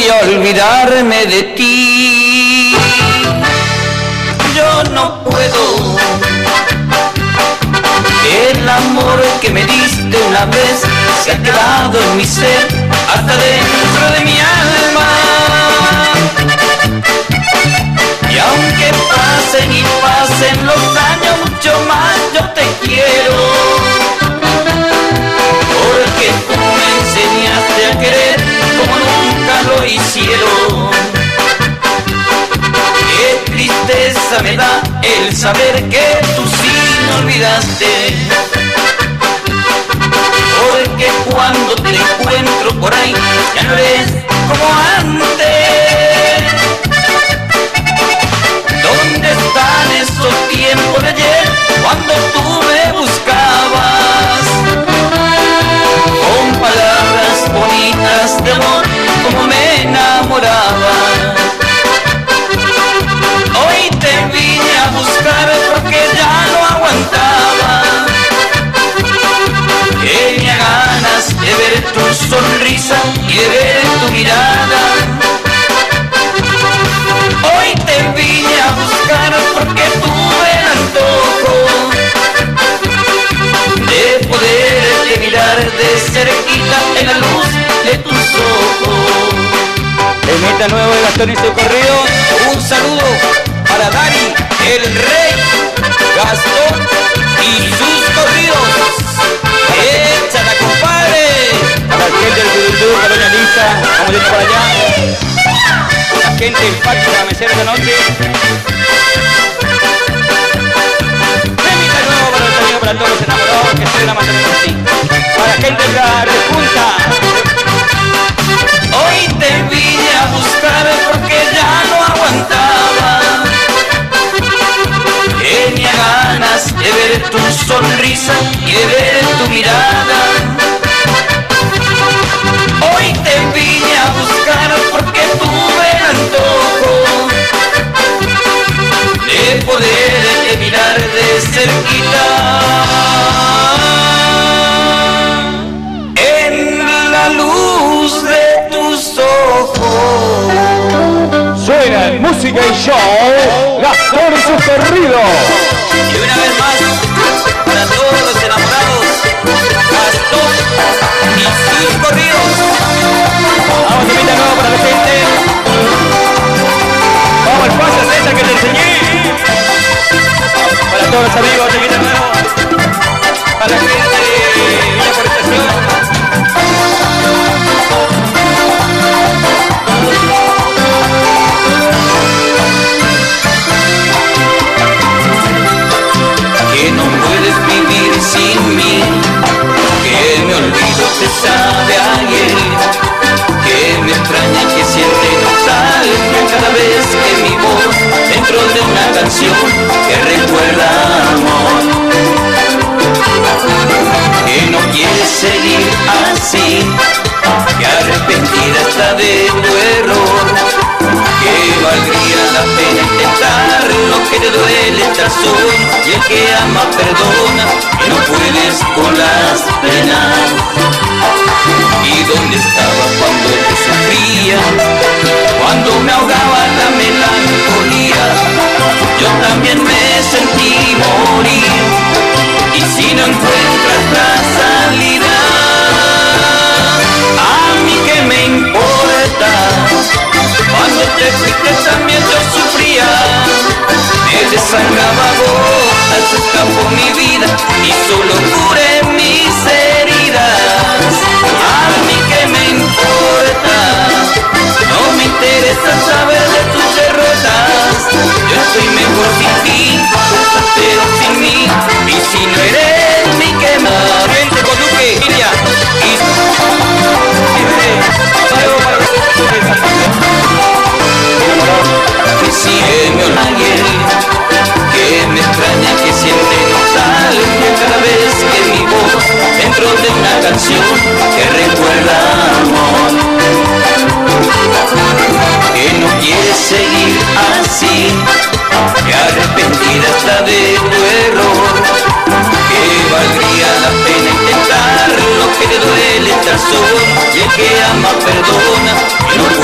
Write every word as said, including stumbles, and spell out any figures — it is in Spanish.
voy a olvidarme de ti. Yo no puedo. El amor que me diste una vez se ha quedado en mi ser, hasta dentro de mi alma. Y aunque pasen y pasen los años, mucho más yo te quiero. Porque tú me enseñaste a querer como nunca lo hicieron. Qué tristeza me da el saber que tú sí me olvidaste. Porque cuando te encuentro por ahí ya no eres como antes. ¿Dónde están esos tiempos de ayer cuando tú me buscabas? Con palabras bonitas de amor como me enamoraba. Hoy te vine a buscar porque ya no aguantaba. Tenía ganas de ver tu sonrisa y de ver tu mirada. Hoy te vine a buscar porque tuve el antojo de poderte mirar de cerquita en la luz de tus ojos. En esta nueva de Gastón y su corrido, un saludo para Dari, el rey Gastón y sus corridos. ¡Échala, compadre! Para la gente del Gurundú, para doña Lisa, vamos yendo para allá. La gente del parque de la mesera de la noche. Remita nuevo para el sonido para todos los enamorados que se la mantenemos así. Para la gente de la repunta. Hoy te vine a buscar porque ya no aguantaba. Tenía ganas de ver tu sonrisa y de ver tu mirada. Hoy te vine a buscar porque tuve el antojo de poderte mirar de cerquita en la luz de tus ojos. Suena en música y show Gastón y sus corridos. Y una vez más, para todos los enamorados, Gastón y sus corridos. Vamos, temita nuevo para la gente. Vamos al paso esa que te enseñé. Para todos los amigos, temita nuevo. Para la gente de Villa Forestación. Que no puedes vivir sin mí, que me olvido te sabe a ayer, que me extraña y que siente nostalgia cada vez que mi voz dentro de una canción que recuerda amor. Que no quieres seguir así, que arrepentida está de tu error, que valdría la pena intentar lo que te duele estar solo, y el que ama perdona, que no puedes con las penas. ¿Y dónde estaba cuando te sufría? Cuando me ahogaba la melancolía, yo también me sentí morir. Y si no encuentras la salida, a mí que me importa. Cuando te fuiste también yo sufría, me desangraba gotas, se escapó mi vida y solo curé mis heridas. A mí que me importa, no me interesa saber de tus derrotas. Yo estoy mejor sin ti, pero sin mí, y si no eres mi quemar. Gente con Duque, Iria, y que sígueme ayer, que me extraña, que siente nostalgia cada vez que mi voz dentro de una canción que recuerda amor. Que no quieres seguir así, que arrepentida está de tu error, que valdría la pena intentar lo que te duele estar solo, y el que ama perdona, que no